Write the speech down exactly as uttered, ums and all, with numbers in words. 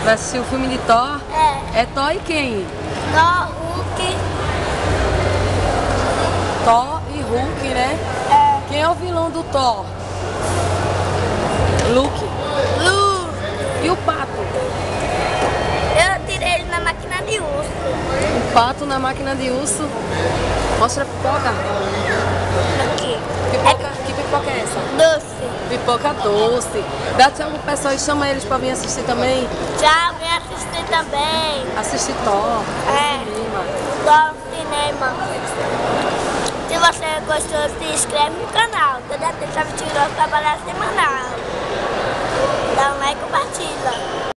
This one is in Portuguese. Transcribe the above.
Vai assistir o filme de Thor? É. É Thor e quem? Thor, Hulk. Thor e Hulk, né? É. Quem é o vilão do Thor? Luke. Lu. E o Pato? Eu tirei ele na máquina de urso. O Pato na máquina de urso. Mostra a pipoca. Aqui. Pipoca. Que pipoca é essa? Doce. Pipoca doce. Dá tchau pro pessoal e chama eles pra vir assistir também. Já vem assistir também. Assistir Thor. É. Cinema. Thor Cinema. Se você gostou, se inscreve no canal. Toda terça-feira eu trabalho semanal. Dá um like e compartilha.